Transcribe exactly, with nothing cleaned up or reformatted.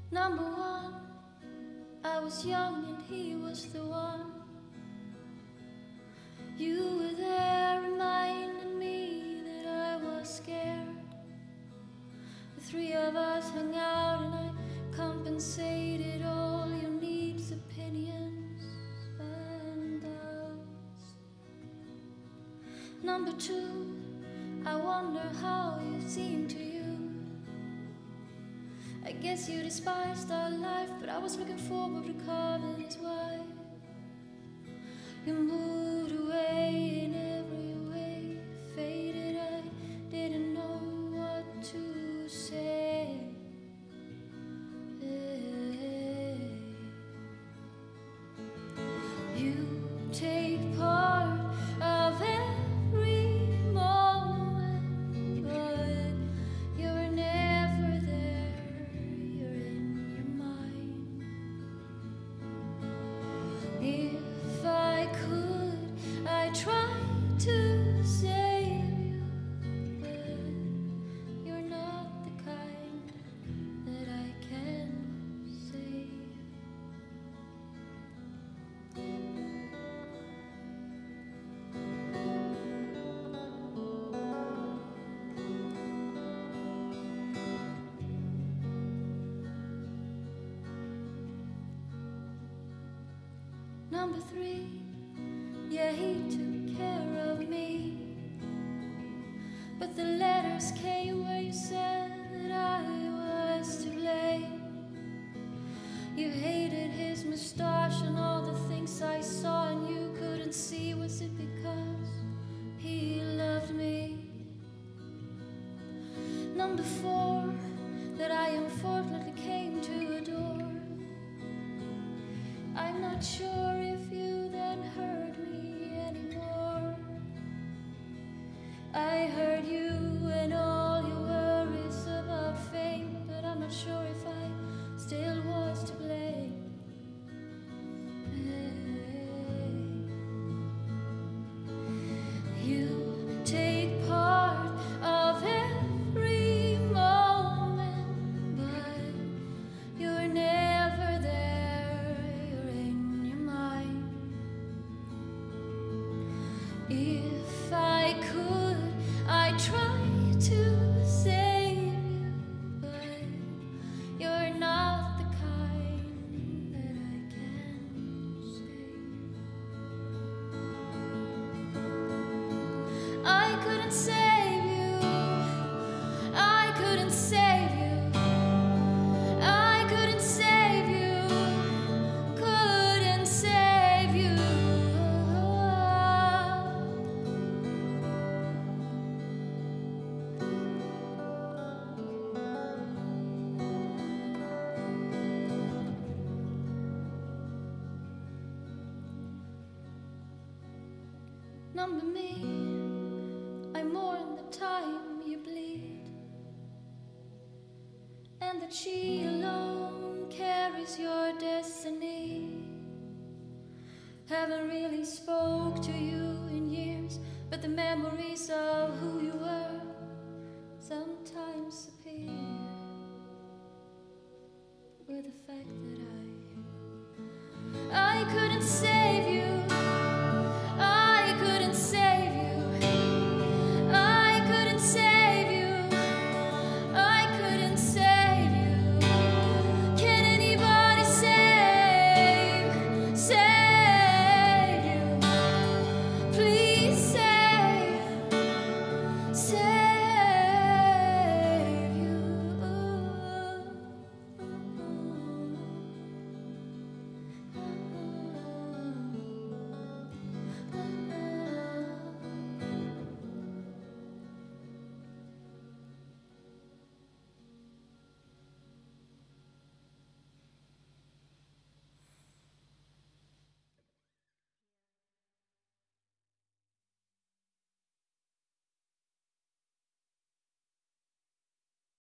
Number one, I was young and he was the one. You were there reminding me that I was scared. The three of us hung out and I compensated all your needs, opinions, and doubts. Number two, I wonder how it seemed to you. I guess you despised our life, but I was looking forward to carving his wife. You moved away in every way, faded, I didn't know what to say. You take part of every moment, but you're never there, you're in your mind. If I could, I'd try to save you, but you're not the kind that I can save. Number three, yeah, he took care of me, but the letters came where you said that I was to blame. You hated his mustache and all the things I saw and you couldn't see. Was it because he loved me? Number four, that I unfortunately came to adore. I'm not sure if you then heard me anymore. I heard you and all your worries about fame, but I'm not sure if I still was to blame. You take part of every moment, but you're never there, you're in your mind. If I could, I'd try to save you, but you're not the kind that I can save. I couldn't save you, I couldn't save you, I couldn't save you, couldn't save you. Number me, I mourn the time you bleed, and that she alone carries your destiny. Haven't really spoke to you in years, but the memories of who you were sometimes appear with the fact that I